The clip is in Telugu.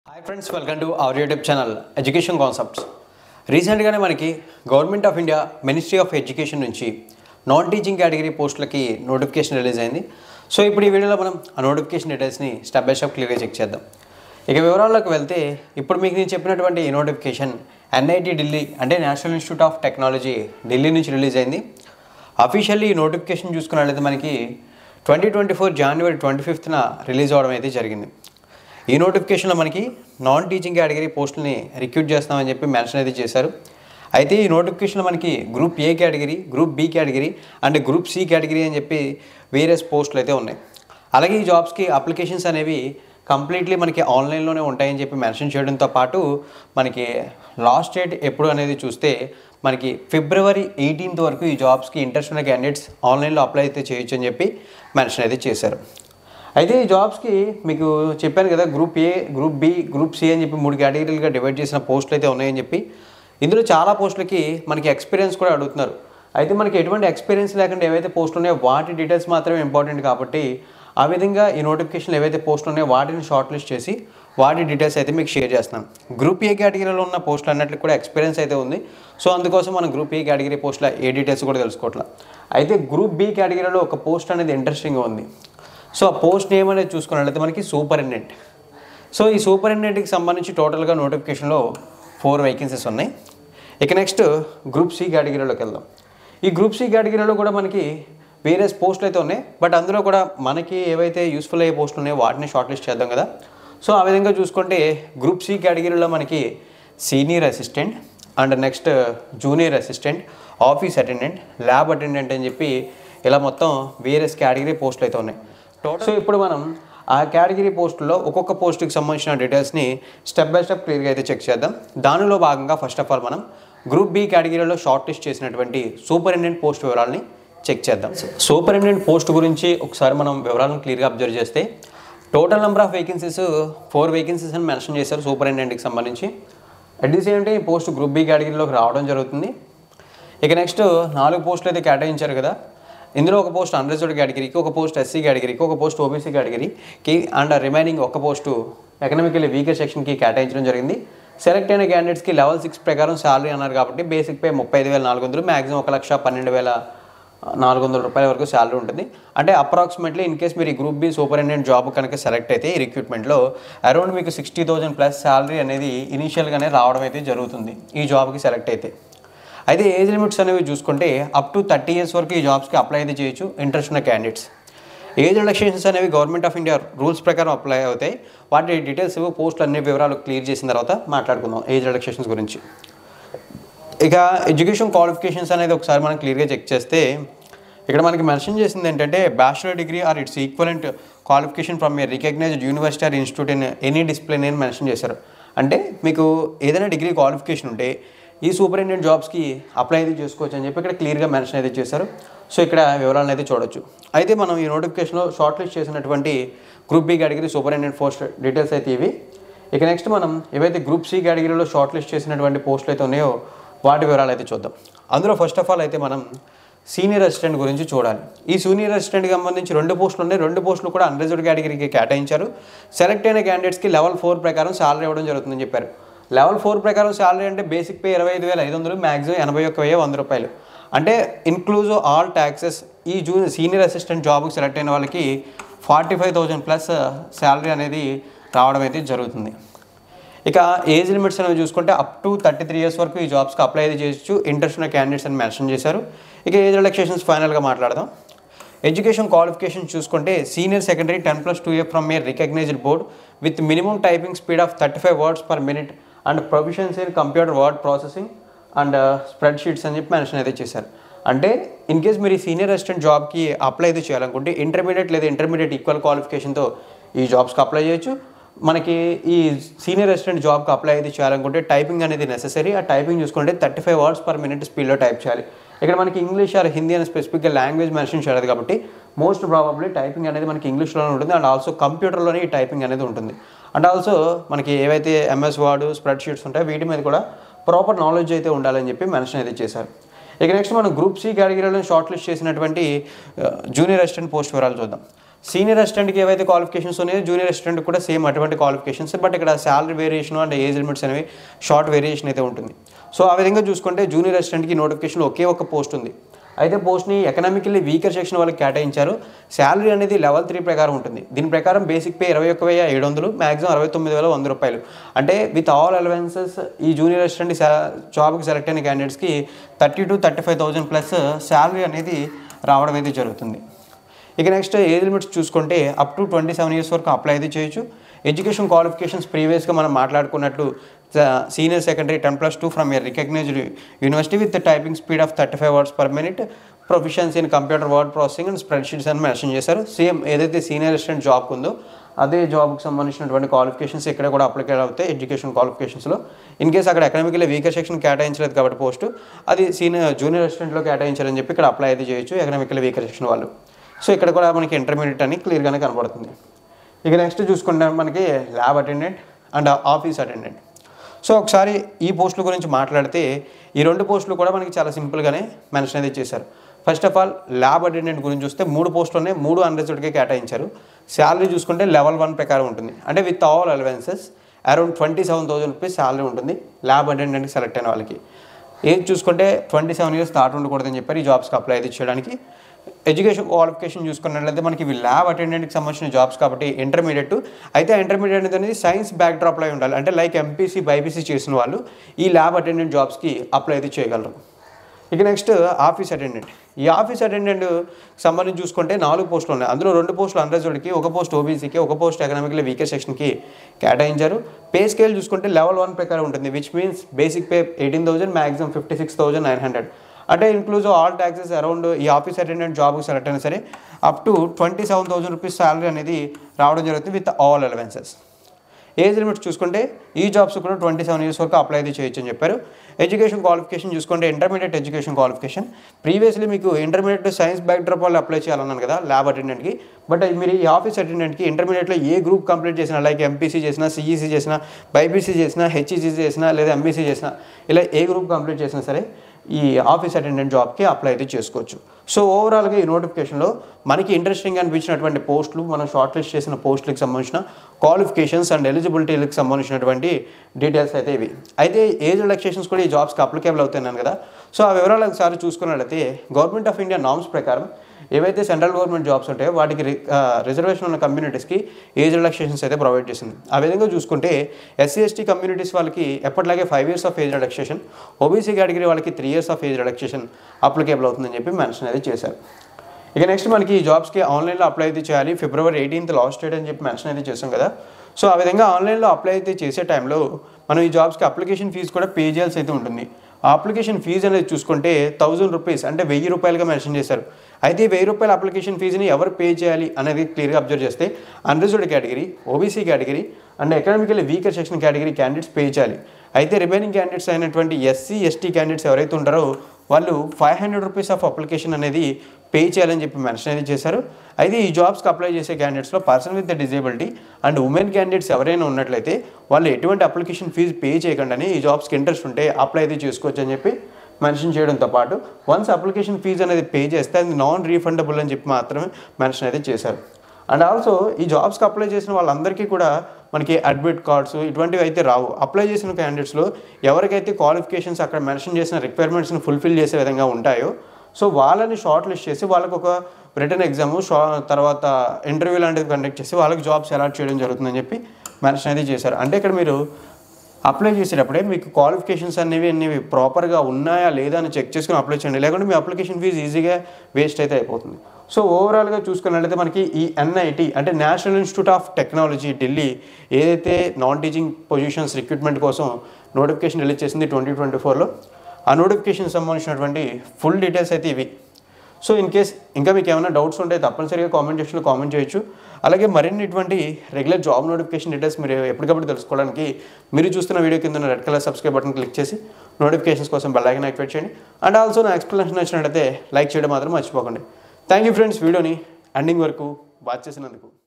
Hi friends, welcome to our YouTube channel education concepts. రీసెంట్గానే మనకి government of India ministry of education నుంచి నాన్ టీచింగ్ కేటగిరీ పోస్టులకి నోటిఫికేషన్ రిలీజ్ అయింది. సో ఇప్పుడు ఈ వీడియోలో మనం ఆ నోటిఫికేషన్ డీటెయిల్స్ని స్టెప్ బై స్టెప్ క్లియర్గా చెక్ చేద్దాం. ఇక వివరాల్లోకి వెళ్తే ఇప్పుడు మీకు నేను చెప్పినటువంటి ఈ నోటిఫికేషన్ ఎన్ఐటి ఢిల్లీ అంటే national institute of technology Delhi నుంచి రిలీజ్ అయింది. అఫీషియల్లీ ఈ నోటిఫికేషన్ చూసుకున్నట్లయితే మనకి 2024 జనవరి 25న రిలీజ్ అవ్వడం అయితే జరిగింది. ఈ నోటిఫికేషన్లో మనకి నాన్ టీచింగ్ కేటగిరీ పోస్టులని రిక్రూట్ చేస్తామని చెప్పి మెన్షన్ అయితే చేశారు. అయితే ఈ నోటిఫికేషన్లో మనకి group A category, group B category and group C category అని చెప్పి వేరియస్ పోస్టులు అయితే ఉన్నాయి. అలాగే ఈ జాబ్స్కి అప్లికేషన్స్ అనేవి కంప్లీట్లీ మనకి ఆన్లైన్లోనే ఉంటాయని చెప్పి మెన్షన్ చేయడంతో పాటు మనకి లాస్ట్ డేట్ ఎప్పుడు అనేది చూస్తే మనకి ఫిబ్రవరి 18th వరకు ఈ జాబ్స్కి ఇంట్రెస్ట్ ఉన్న క్యాండిడేట్స్ ఆన్లైన్లో అప్లై అయితే చేయొచ్చు అని చెప్పి మెన్షన్ అయితే చేశారు. అయితే ఈ జాబ్స్కి మీకు చెప్పాను కదా, group A, group B, group C అని చెప్పి 3 కేటగిరీలుగా డివైడ్ చేసిన పోస్టులు అయితే ఉన్నాయని చెప్పి. ఇందులో చాలా పోస్టులకి మనకి ఎక్స్పీరియన్స్ కూడా అడుగుతున్నారు. అయితే మనకి ఎటువంటి ఎక్స్పీరియన్స్ లేకుండా ఏవైతే పోస్టులు ఉన్నాయో వాటి డీటెయిల్స్ మాత్రమే ఇంపార్టెంట్ కాబట్టి ఆ విధంగా ఈ నోటిఫికేషన్లు ఏవైతే పోస్టులు ఉన్నాయో వాటిని షార్ట్ లిస్ట్ చేసి వాటి డీటెయిల్స్ అయితే మీకు షేర్ చేస్తున్నాం. గ్రూప్ ఏ కేటగిరీలో ఉన్న పోస్టులు అన్నట్లు కూడా ఎక్స్పీరియన్స్ అయితే ఉంది. సో అందుకోసం మనం గ్రూప్ ఏ కేటగిరీ పోస్టుల ఏ డీటెయిల్స్ కూడా తెలుసుకోవట్లేదు. అయితే గ్రూప్ బి కేటగిరీలో ఒక పోస్ట్ అనేది ఇంట్రెస్టింగ్గా ఉంది. సో ఆ పోస్ట్ నేమ్ అనేది చూసుకున్నట్లయితే మనకి సూపరింటెండెంట్. సో ఈ సూపరింటెండెంట్కి సంబంధించి టోటల్గా నోటిఫికేషన్లో 4 వేకెన్సీస్ ఉన్నాయి. ఇక నెక్స్ట్ గ్రూప్ సి కేటగిరీలోకి వెళ్దాం. ఈ గ్రూప్ సి కేటగిరీలో కూడా మనకి వేరియస్ పోస్టులు అయితే ఉన్నాయి. బట్ అందులో కూడా మనకి ఏవైతే యూస్ఫుల్ అయ్యే పోస్టులు ఉన్నాయో వాటిని షార్ట్ లిస్ట్ చేద్దాం కదా. సో ఆ విధంగా చూసుకుంటే గ్రూప్ సి కేటగిరీలో మనకి senior assistant and next junior assistant, office attendant, lab attendant అని చెప్పి ఇలా మొత్తం వేరియస్ కేటగిరీ పోస్టులు అయితే ఉన్నాయి. సో ఇప్పుడు మనం ఆ కేటగిరీ పోస్టుల్లో ఒక్కొక్క పోస్టుకి సంబంధించిన డీటెయిల్స్ని స్టెప్ బై స్టెప్ క్లియర్గా అయితే చెక్ చేద్దాం. దానిలో భాగంగా ఫస్ట్ ఆఫ్ ఆల్ మనం గ్రూప్ బి కేటగిరీలో షార్ట్ లిస్ట్ చేసినటువంటి సూపరింటెండెంట్ పోస్ట్ వివరాలని చెక్ చేద్దాం. సూపరింటెండెంట్ పోస్ట్ గురించి ఒకసారి మనం వివరాలను క్లియర్గా అబ్జర్వ్ చేస్తే total number of vacancies 4 vacancies అని మెన్షన్ చేశారు సూపరింటెండెంట్కి సంబంధించి. అట్ ది సేమ్ టైం ఈ పోస్ట్ గ్రూప్ బి కేటగిరీలోకి రావడం జరుగుతుంది. ఇక నెక్స్ట్ 4 పోస్టులు అయితే కేటాయించారు కదా. ఇందులో ఒక పోస్ట్ అన్రిజర్వ్డ్ కేటగిరీకి, ఒక పోస్ట్ ఎస్సీ కేటగిరీకి, ఒక పోస్ట్ ఓబీసీ కేటగిరీకి అండ్ రిమైనింగ్ ఒక పోస్టు ఎకనామికల్లీ వీకర్ సెక్షన్కి కేటాయించడం జరిగింది. సెలెక్ట్ అయిన క్యాండిడేట్స్కి లెవెల్ 6 ప్రకారం శాలరీ అన్నారు కాబట్టి బేసిక్ పే 35,400, మ్యాక్సిమం 1,12,400 రూపాయల వరకు శాలరీ ఉంటుంది. అంటే అప్రాక్సిమేట్లీ ఇన్ కేస్ మీరు ఈ గ్రూప్ బి సూపరింటెండెంట్ జాబ్ కనుక సెలెక్ట్ అయితే ఈ రిక్రూట్మెంట్లో అరౌండ్ మీకు 60,000 ప్లస్ శాలరీ అనేది ఇనీషియల్గానే రావడం అయితే జరుగుతుంది ఈ జాబ్కి సెలెక్ట్ అయితే. అయితే ఏజ్ లిమిట్స్ అనేవి చూసుకుంటే అప్ టు 30 years వరకు ఈ జాబ్స్కి అప్లై అయితే చేయొచ్చు ఇంట్రెస్ట్ ఉన్న క్యాండిడేట్స్. ఏజ్ రిలాక్సేషన్స్ అనేవి గవర్నమెంట్ ఆఫ్ ఇండియా రూల్స్ ప్రకారం అప్లై అవుతాయి. వాటి డీటెయిల్స్ పోస్టులు అన్ని వివరాలు క్లియర్ చేసిన తర్వాత మాట్లాడుకుందాం ఏజ్ రిలాక్సేషన్స్ గురించి. ఇక ఎడ్యుకేషన్ క్వాలిఫికేషన్స్ అనేది ఒకసారి మనం క్లియర్గా చెక్ చేస్తే ఇక్కడ మనకి మెన్షన్ చేసింది ఏంటంటే bachelor degree or its equivalent qualification from a recognized university or institute in any discipline అని మెన్షన్ చేశారు. అంటే మీకు ఏదైనా డిగ్రీ క్వాలిఫికేషన్ ఉంటే ఈ సూపరింటెండెంట్ జాబ్స్కి అప్లై అయితే చేసుకోవచ్చు అని చెప్పి ఇక్కడ క్లియర్గా మెన్షన్ అయితే చేశారు. సో ఇక్కడ వివరాలను అయితే చూడొచ్చు. అయితే మనం ఈ నోటిఫికేషన్లో షార్ట్ లిస్ట్ చేసినటువంటి group B category superintendent post details అయితే ఇవి. ఇక నెక్స్ట్ మనం ఏవైతే గ్రూప్ సి కేటగిరీలో షార్ట్ లిస్ట్ చేసినటువంటి పోస్టులు అయితే ఉన్నాయో వాటి వివరాలు అయితే చూద్దాం. అందులో ఫస్ట్ ఆఫ్ ఆల్ అయితే మనం సీనియర్ అసిస్టెంట్ గురించి చూడాలి. ఈ సీనియర్ అసిస్టెంట్కి సంబంధించి 2 పోస్టులు ఉన్నాయి. 2 పోస్టులు కూడా అన్రిజర్వ్డ్ కేటగిరీకి కేటాయించారు. సెలెక్ట్ అయిన క్యాండిడేట్స్కి లెవెల్ 4 ప్రకారం శాలరీ ఇవ్వడం జరుగుతుందని చెప్పారు. లెవెల్ 4 ప్రకారం శాలరీ అంటే బేసిక్ పే 25,500, మ్యాక్సిమం 81,100 రూపాయలు. అంటే ఇన్క్లూజివ్ ఆల్ ట్యాక్సెస్. ఈ సీనియర్ అసిస్టెంట్ జాబ్కి సెలెక్ట్ అయిన వాళ్ళకి 45,000 ప్లస్ శాలరీ అనేది రావడం అయితే జరుగుతుంది. ఇక ఏజ్ లిమిట్స్ అనేవి చూసుకుంటే అప్ టు 33 years వరకు ఈ జాబ్స్కి అప్లై అయితే చేయొచ్చు ఇంట్రెస్ట్ ఉన్న క్యాండిడేట్స్ అని మెన్షన్ చేశారు. ఇక ఏజ్ రిలాక్సేషన్స్ ఫైనల్గా మాట్లాడదాం. ఎడ్యుకేషన్ క్వాలిఫికేషన్ చూసుకుంటే senior secondary 10+2 year from a recognized board with minimum typing speed of 35 words per minute and proficiency in computer word processing and spreadsheets అని చెప్పి మెన్షన్ అయితే చేశారు. అంటే ఇన్ కేస్ మీరు ఈ సీనియర్ అసిస్టెంట్ జాబ్కి అప్లై అయితే చేయాలనుకుంటే ఇంటర్మీడియట్ లేదా ఇంటర్మీడియట్ ఈక్వల్ క్వాలిఫికేషన్తో ఈ జాబ్స్కి అప్లై చేయొచ్చు. మనకి ఈ సీనియర్ అసిస్టెంట్ జాబ్కి అప్లై అయితే చేయాలనుకుంటే టైపింగ్ అనేది నెససరీ. ఆ టైపింగ్ చూసుకుంటే 35 words per minute స్పీడ్లో టైప్ చేయాలి. ఇక్కడ మనకి ఇంగ్లీష్ ఆర్ హిందీ అని స్పెసిఫిక్గా లాంగ్వేజ్ మెన్షన్ చేయలేదు కాబట్టి మోస్ట్ ప్రాబబ్లీ టైపింగ్ అనేది మనకి ఇంగ్లీష్లోనే ఉంటుంది అండ్ ఆల్సో కంప్యూటర్లోనే ఈ టైపింగ్ అనేది ఉంటుంది. అండ్ ఆల్సో మనకి ఏవైతే ఎంఎస్ వర్డ్, స్ప్రెడ్ షీట్స్ ఉంటాయో వీటి మీద కూడా ప్రాపర్ నాలెడ్జ్ అయితే ఉండాలని చెప్పి మెన్షన్ అయితే చేశారు. ఇక నెక్స్ట్ మనం గ్రూప్ సి కేటగిరీలో షార్ట్ లిస్ట్ చేసినటువంటి జూనియర్ అసిస్టెంట్ పోస్ట్ వివరాలు చూద్దాం. సీనియర్ అసిస్టెంట్కి ఏవైతే క్వాలిఫికేషన్స్ ఉన్నాయో జూనియర్ అసిస్టెంట్ కూడా సేమ్ అటువంటి క్వాలిఫికేషన్స్, బట్ ఇక్కడ salary variation and age limits అనేవి షార్ట్ వేరియేషన్ అయితే ఉంటుంది. సో ఆ విధంగా చూసుకుంటే జూనియర్ అసిస్టెంట్కి నోటిఫికేషన్ ఒకే ఒక పోస్ట్ ఉంది. అయితే పోస్ట్ని ఎకనామికల్లీ వీకర్ సెక్షన్ వాళ్ళకి కేటాయించారు. శాలరీ అనేది లెవెల్ 3 ప్రకారం ఉంటుంది. దీని ప్రకారం బేసిక్ పే 21,700, మ్యాక్సిమం 69,100 రూపాయలు. అంటే విత్ ఆల్ అలవెన్సెస్ ఈ జూనియర్ అసిస్టెంట్ జాబ్కి సెలెక్ట్ అయిన క్యాండిడేట్స్కి 30,000 to 35,000 ప్లస్ శాలరీ అనేది రావడం అయితే జరుగుతుంది. ఇక నెక్స్ట్ ఏజ్ లిమిట్స్ చూసుకుంటే అప్ టు 27 years వరకు అప్లై అయితే చేయొచ్చు. ఎడ్యుకేషన్ క్వాలిఫికేషన్స్ ప్రీవియస్గా మనం మాట్లాడుకున్నట్లు senior secondary 10+2 from a recognized university with typing speed of 35 words per minute, proficiency in computer word processing and spreadsheets అని మెన్షన్ చేశారు. సేమ్ ఏదైతే సీనియర్ అసిస్టెంట్ జాబ్కి ఉందో అదే జాబ్కి సంబంధించినటువంటి క్వాలిఫికేషన్స్ ఇక్కడ కూడా అప్లికేట్ అవుతాయి ఎడ్యుకేషన్ క్వాలిఫికేషన్స్లో. ఇన్ కేస్ అక్కడ ఎకనామికల్లీ వీకర్ సెక్షన్ కేటాయించలేదు కాబట్టి పోస్టు అది జూనియర్ అసిస్టెంట్లో కేటాయించారని చెప్పి ఇక్కడ అప్లై అయితే చేయొచ్చు ఎకనామికల్లీ వీకర్ సెక్షన్ వాళ్ళు. సో ఇక్కడ కూడా మనకి ఇంటర్మీడియట్ అని క్లియర్గానే కనబడుతుంది. ఇక నెక్స్ట్ చూసుకుంటే మనకి lab attendant and office attendant. So ఒకసారి ఈ పోస్టుల గురించి మాట్లాడితే ఈ 2 పోస్టులు కూడా మనకి చాలా సింపుల్గానే మెన్షన్ అయితే చేశారు. First of all lab attendant గురించి చూస్తే 3 పోస్టులోనే 3 అన్రిజర్వ్డ్కే కేటాయించారు. శాలరీ చూసుకుంటే లెవెల్ 1 ప్రకారం ఉంటుంది. అంటే with all allowances around 27,000 rupees salary ఉంటుంది ల్యాబ్ అటెండెంట్కి సెలెక్ట్ అయిన వాళ్ళకి. ఏజ్ చూసుకుంటే 27 years దాటి ఉండకూడదని చెప్పారు ఈ జాబ్స్కి అప్లై అయితే చేయడానికి. ఎడ్యుకేషన్ క్వాలిఫికేషన్ చూసుకున్నట్లయితే మనకి ఇవి ల్యాబ్ అటెండెంట్కి సంబంధించిన జాబ్స్ కాబట్టి ఇంటర్మీడియట్. అయితే ఇంటర్మీడియట్ అనేది సైన్స్ బ్యాక్డ్రాప్లో ఉండాలి. అంటే లైక్ ఎంపీసీ బైపీసీ చేసిన వాళ్ళు ఈ ల్యాబ్ అటెండెంట్ జాబ్స్కి అప్లై అయితే చేయగలరు. ఇక నెక్స్ట్ ఆఫీస్ అటెండెంట్. ఈ ఆఫీస్ అటెండెంట్ సంబంధించి చూసుకుంటే 4 పోస్టులు ఉన్నాయి. అందులో 2 పోస్టులు అన్రిజర్వ్డ్కి, 1 పోస్ట్ ఓబీసీకి, 1 పోస్ట్ ఎకనామికల్లీ వీకర్ సెక్షన్కి కేటాయించారు. పే స్కేల్ చూసుకుంటే లెవెల్ 1 ప్రకారం ఉంటుంది. Which means basic pay 18,000, maximum 56,900. అంటే ఇంక్లూజివ్ ఆల్ ట్యాక్సెస్ అరౌండ్ ఈ ఆఫీస్ అటెండెంట్ జాబ్కి సెలెక్ట్ అయినా సరే అప్ టు 27,000 రూపీస్ శాలరీ అనేది రావడం జరుగుతుంది with all allowances. Age limits చూసుకుంటే ఈ జాబ్స్ కూడా 27 years వరకు అప్లై అయితే చేయొచ్చు అని చెప్పారు. ఎడ్యుకేషన్ క్వాలిఫికేషన్ చూసుకుంటే ఇంటర్మీడియట్ ఎడ్యుకేషన్ క్వాలిఫికేషన్. ప్రీవియస్లీ మీకు ఇంటర్మీడియట్ సైన్స్ బ్యాక్డ్రాప్ వాళ్ళు అప్లై చేయాలన్నాను కదా ల్యాబ్ అటెండెంట్కి. బట్ మీరు ఈ ఆఫీస్ అటెండెంట్కి ఇంటర్మీడియట్లో ఏ గ్రూప్ కంప్లీట్ చేసినా లైక్ ఎంపీసీ చేసినా, సిఈసీ చేసినా, బైపీసీ చేసినా, హెచ్ఈసీ చేసినా లేదా ఎంబీసీ చేసినా ఇలా ఏ గ్రూప్ కంప్లీట్ చేసినా సరే ఈ ఆఫీస్ అటెండెంట్ జాబ్కి అప్లై అయితే చేసుకోవచ్చు. సో ఓవరాల్గా ఈ నోటిఫికేషన్లో మనకి ఇంట్రెస్టింగ్ అనిపించినటువంటి పోస్టులు, మనం షార్ట్ లిస్ట్ చేసిన పోస్టులకు సంబంధించిన క్వాలిఫికేషన్స్ అండ్ ఎలిజిబిలిటీలకు సంబంధించినటువంటి డీటెయిల్స్ అయితే ఇవి. అయితే ఏజ్ రిలాక్సేషన్స్ కూడా ఈ జాబ్స్కి అప్లికేబుల్ అవుతున్నాను కదా. సో ఆ వివరాలు ఒకసారి చూసుకున్నట్లయితే గవర్నమెంట్ ఆఫ్ ఇండియా నామ్స్ ప్రకారం ఏవైతే సెంట్రల్ గవర్నమెంట్ జాబ్స్ ఉంటాయో వాటికి రిజర్వేషన్ ఉన్న కమ్యూనిటీస్కి ఏజ్ రిలాక్సేషన్స్ అయితే ప్రొవైడ్ చేసింది. ఆ విధంగా చూసుకుంటే ఎస్సీ ఎస్టీ కమ్యూనిటీస్ వాళ్ళకి ఎప్పటిలాగే 5 years of age relaxation, OBC category వాళ్ళకి 3 years of age relaxation applicable అవుతుందని చెప్పి మెన్షన్ అయితే చేశారు. ఇక నెక్స్ట్ మనకి ఈ జాబ్స్కి ఆన్లైన్లో అప్లై అయితే చేయాలి. February 18th లాస్ట్ డేట్ అని చెప్పి మెన్షన్ అయితే చేసాం కదా. సో ఆ విధంగా ఆన్లైన్లో అప్లై అయితే చేసే టైంలో మనం ఈ జాబ్స్కి అప్లికేషన్ ఫీజు కూడా పే చేయాల్సి అయితే ఉంటుంది. ఆ అప్లికేషన్ ఫీజు అనేది చూసుకుంటే 1,000 రూపీస్ అంటే 1,000 రూపాయలుగా మెన్షన్ చేశారు. అయితే 1,000 రూపాయల అప్లికేషన్ ఫీజుని ఎవరు పే చేయాలి అనేది క్లియర్గా అబ్జర్వ్ చేస్తే unreserved category, OBC category and economically weaker section category candidates pay చేయాలి. అయితే రిమైనింగ్ క్యాండిడేట్స్ అయినటువంటి ఎస్సీ ఎస్టీ క్యాండిడేట్స్ ఎవరైతే ఉంటారో వాళ్ళు 500 రూపీస్ ఆఫ్ అప్లికేషన్ అనేది పే చేయాలని చెప్పి మెన్షన్ అయితే చేశారు. అయితే ఈ జాబ్స్కి అప్లై చేసే క్యాండిడేట్స్లో person with disability and women candidates ఎవరైనా ఉన్నట్లయితే వాళ్ళు ఎటువంటి అప్లికేషన్ ఫీజు పే చేయకుండానే ఈ జాబ్స్కి ఇంట్రెస్ట్ ఉంటే అప్లై అయితే చేసుకోవచ్చు అని చెప్పి మెన్షన్ చేయడంతో పాటు వన్స్ అప్లికేషన్ ఫీజు అనేది పే చేస్తే అది నాన్ రీఫండబుల్ అని చెప్పి మాత్రమే మెన్షన్ అయితే చేశారు. అండ్ ఆల్సో ఈ జాబ్స్కి అప్లై చేసిన వాళ్ళందరికీ కూడా మనకి అడ్మిట్ కార్డ్స్ ఇటువంటివి అయితే రావు. అప్లై చేసిన క్యాండిడేట్స్లో ఎవరికైతే క్వాలిఫికేషన్స్ అక్కడ మెన్షన్ చేసిన రిక్వైర్మెంట్స్ని ఫుల్ఫిల్ చేసే విధంగా ఉంటాయో సో వాళ్ళని షార్ట్ లిస్ట్ చేసి వాళ్ళకు ఒక రిటర్న్ ఎగ్జామ్ తర్వాత ఇంటర్వ్యూ లాంటిది కండక్ట్ చేసి వాళ్ళకి జాబ్స్ అలాట్ చేయడం జరుగుతుందని చెప్పి మెన్షన్ అయితే చేశారు. అంటే ఇక్కడ మీరు అప్లై చేసేటప్పుడే మీకు క్వాలిఫికేషన్స్ అనేవి ప్రాపర్గా ఉన్నాయా లేదా అని చెక్ చేసుకుని అప్లై చేయండి. లేకుంటే మీ అప్లికేషన్ ఫీజు ఈజీగా వేస్ట్ అయితే అయిపోతుంది. సో ఓవరాల్గా చూసుకున్నట్లయితే మనకి ఈ ఎన్ఐటి అంటే national institute of technology Delhi ఏదైతే నాన్ టీచింగ్ పొజిషన్స్ రిక్రూట్మెంట్ కోసం నోటిఫికేషన్ రిలీజ్ చేసింది 2024లో ఆ నోటిఫికేషన్ సంబంధించినటువంటి ఫుల్ డీటెయిల్స్ అయితే ఇవి. సో ఇన్ కేస్ ఇంకా మీకు ఏమైనా డౌట్స్ ఉంటే తప్పనిసరిగా కామెంట్ సెక్షన్లో కామెంట్ చేయొచ్చు. అలాగే మరిన్ని ఇటువంటి రెగ్యులర్ జాబ్ నోటిఫికేషన్ డీటెయిల్స్ మీరు ఎప్పటికప్పుడు తెలుసుకోవడానికి మీరు చూస్తున్న వీడియో కింద red colour subscribe button click చేసి నోటిఫికేషన్స్ కోసం బెల్ ఐకాన్ యాక్టివేట్ చేయండి. అండ్ ఆల్సో నా ఎక్స్ప్లెనేషన్ నచ్చినట్లయితే లైక్ చేయడం మాత్రం మర్చిపోకండి. థ్యాంక్ యూ ఫ్రెండ్స్, వీడియోని ఎండింగ్ వరకు వాచ్ చేసినందుకు.